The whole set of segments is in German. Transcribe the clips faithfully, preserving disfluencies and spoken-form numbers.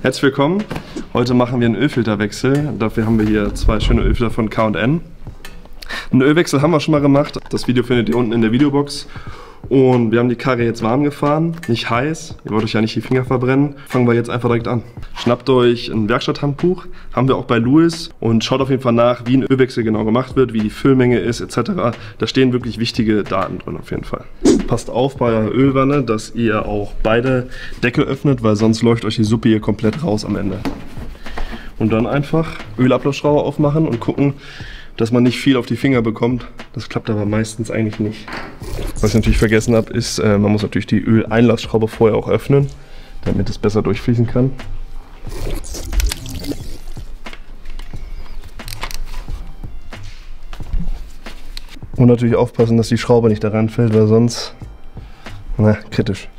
Herzlich willkommen. Heute machen wir einen Ölfilterwechsel. Dafür haben wir hier zwei schöne Ölfilter von K und N. Einen Ölwechsel haben wir schon mal gemacht. Das Video findet ihr unten in der Videobox. Und wir haben die Karre jetzt warm gefahren, nicht heiß. Ihr wollt euch ja nicht die Finger verbrennen. Fangen wir jetzt einfach direkt an. Schnappt euch ein Werkstatthandbuch, haben wir auch bei Lewis. Und schaut auf jeden Fall nach, wie ein Ölwechsel genau gemacht wird, wie die Füllmenge ist et cetera. Da stehen wirklich wichtige Daten drin auf jeden Fall. Passt auf bei eurer Ölwanne, dass ihr auch beide Deckel öffnet, weil sonst läuft euch die Suppe hier komplett raus am Ende. Und dann einfach Ölablaufschraube aufmachen und gucken, dass man nicht viel auf die Finger bekommt. Das klappt aber meistens eigentlich nicht. Was ich natürlich vergessen habe, ist, äh, man muss natürlich die Öleinlassschraube vorher auch öffnen, damit es besser durchfließen kann. Und natürlich aufpassen, dass die Schraube nicht daran fällt, weil sonst, na, kritisch.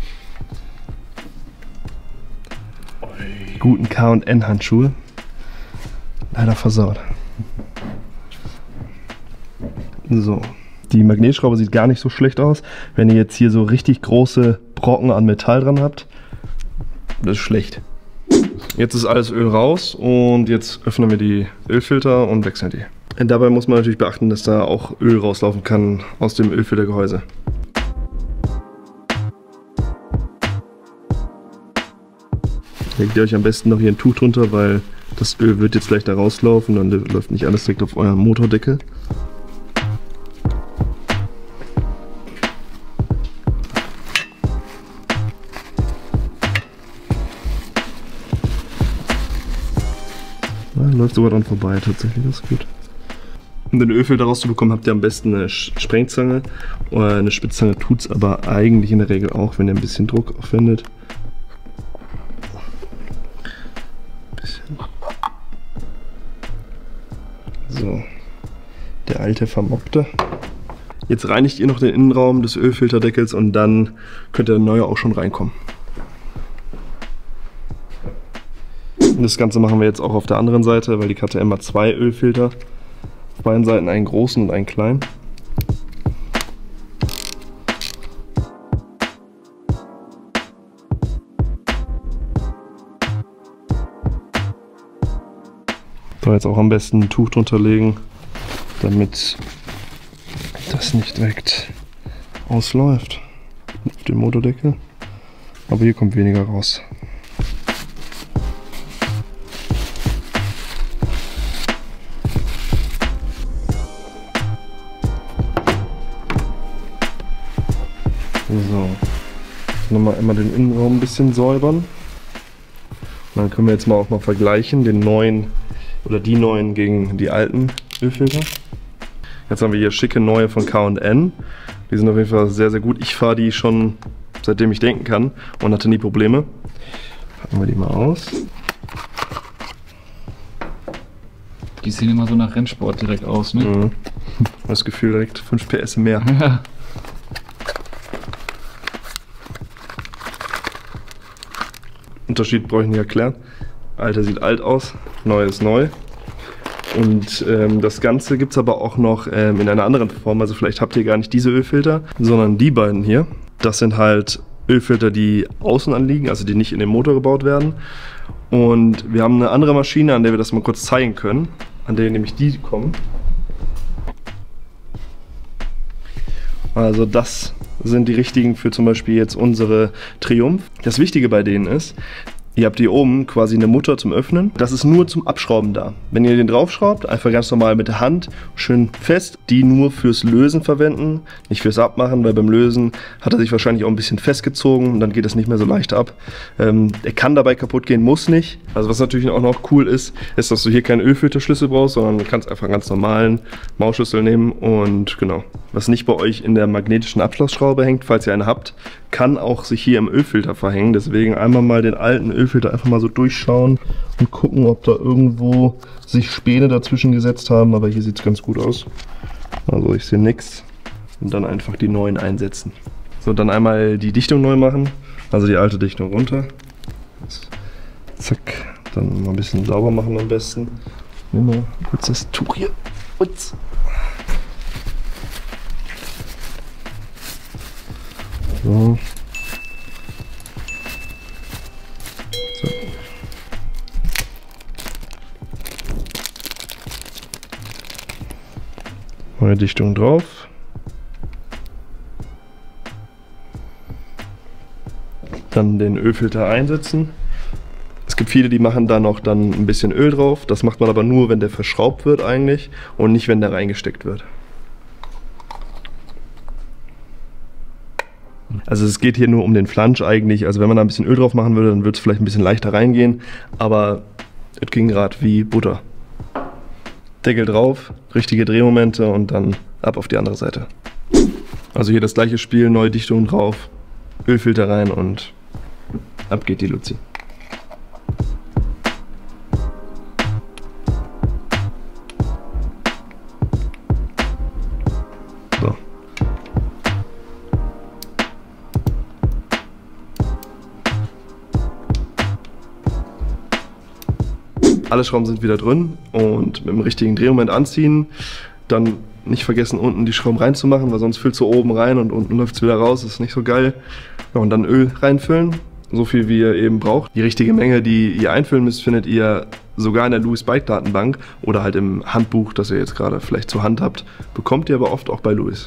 Die guten K und N Handschuhe. Leider versaut. So, die Magnetschraube sieht gar nicht so schlecht aus. Wenn ihr jetzt hier so richtig große Brocken an Metall dran habt, das ist schlecht. Jetzt ist alles Öl raus und jetzt öffnen wir die Ölfilter und wechseln die. Und dabei muss man natürlich beachten, dass da auch Öl rauslaufen kann aus dem Ölfiltergehäuse. Legt ihr euch am besten noch hier ein Tuch drunter, weil das Öl wird jetzt gleich da rauslaufen, dann läuft nicht alles direkt auf euren Motordeckel. Ja, läuft sogar dran vorbei, tatsächlich, das ist gut. Um den Ölfilter rauszubekommen, habt ihr am besten eine Sprengzange. Oder eine Spitzzange tut es aber eigentlich in der Regel auch, wenn ihr ein bisschen Druck aufwendet. Bisschen. So, der alte vermoppte. Jetzt reinigt ihr noch den Innenraum des Ölfilterdeckels und dann könnt der neue auch schon reinkommen. Das Ganze machen wir jetzt auch auf der anderen Seite, weil die K T M hat zwei Ölfilter. Auf beiden Seiten einen großen und einen kleinen. So, jetzt auch am besten ein Tuch drunter legen, damit das nicht direkt ausläuft auf dem Motordeckel. Aber hier kommt weniger raus. So, nochmal einmal den Innenraum ein bisschen säubern. Und dann können wir jetzt mal auch mal vergleichen, den neuen oder die neuen gegen die alten Ölfilter. Jetzt haben wir hier schicke neue von K und N. Die sind auf jeden Fall sehr, sehr gut. Ich fahre die schon seitdem ich denken kann und hatte nie Probleme. Packen wir die mal aus. Die sehen immer so nach Rennsport direkt aus, ne? Mhm. Das Gefühl direkt fünf P S mehr. Ja. Unterschied brauche ich nicht erklären. Alter sieht alt aus, neu ist neu. Und ähm, das Ganze gibt es aber auch noch ähm, in einer anderen Form. Also vielleicht habt ihr gar nicht diese Ölfilter, sondern die beiden hier. Das sind halt Ölfilter, die außen anliegen, also die nicht in den Motor gebaut werden. Und wir haben eine andere Maschine, an der wir das mal kurz zeigen können. An der nämlich die kommen. Also das sind die richtigen für zum Beispiel jetzt unsere Triumph. Das Wichtige bei denen ist, ihr habt hier oben quasi eine Mutter zum Öffnen. Das ist nur zum Abschrauben da. Wenn ihr den draufschraubt, einfach ganz normal mit der Hand schön fest, die nur fürs Lösen verwenden, nicht fürs Abmachen, weil beim Lösen hat er sich wahrscheinlich auch ein bisschen festgezogen und dann geht es nicht mehr so leicht ab. Ähm, er kann dabei kaputt gehen, muss nicht. Also was natürlich auch noch cool ist, ist, dass du hier keinen Ölfilterschlüssel brauchst, sondern du kannst einfach einen ganz normalen Mausschlüssel nehmen und genau. Was nicht bei euch in der magnetischen Abschlussschraube hängt, falls ihr eine habt, kann auch sich hier im Ölfilter verhängen. Deswegen einmal mal den alten Ölfilter einfach mal so durchschauen und gucken, ob da irgendwo sich Späne dazwischen gesetzt haben. Aber hier sieht es ganz gut aus. Also ich sehe nichts. Und dann einfach die neuen einsetzen. So, dann einmal die Dichtung neu machen. Also die alte Dichtung runter. Zack. Dann mal ein bisschen sauber machen am besten. Nimm mal kurz das Tuch hier. Ups. So. So. Neue Dichtung drauf. Dann den Ölfilter einsetzen. Es gibt viele, die machen da noch dann ein bisschen Öl drauf. Das macht man aber nur, wenn der verschraubt wird eigentlich und nicht, wenn der reingesteckt wird. Also es geht hier nur um den Flansch eigentlich. Also wenn man da ein bisschen Öl drauf machen würde, dann würde es vielleicht ein bisschen leichter reingehen. Aber es ging gerade wie Butter. Deckel drauf, richtige Drehmomente und dann ab auf die andere Seite. Also hier das gleiche Spiel, neue Dichtung drauf, Ölfilter rein und ab geht die Luzi. So. Alle Schrauben sind wieder drin und mit dem richtigen Drehmoment anziehen. Dann nicht vergessen, unten die Schrauben reinzumachen, weil sonst füllst du oben rein und unten läuft es wieder raus. Das ist nicht so geil. Ja, und dann Öl reinfüllen, so viel wie ihr eben braucht. Die richtige Menge, die ihr einfüllen müsst, findet ihr sogar in der Lewis Bike Datenbank oder halt im Handbuch, das ihr jetzt gerade vielleicht zur Hand habt. Bekommt ihr aber oft auch bei Lewis.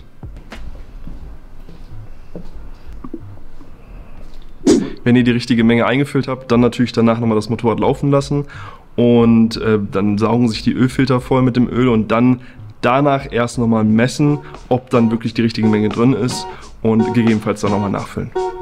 Wenn ihr die richtige Menge eingefüllt habt, dann natürlich danach nochmal das Motorrad laufen lassen und äh, dann saugen sich die Ölfilter voll mit dem Öl und dann danach erst nochmal messen, ob dann wirklich die richtige Menge drin ist und gegebenenfalls dann nochmal nachfüllen.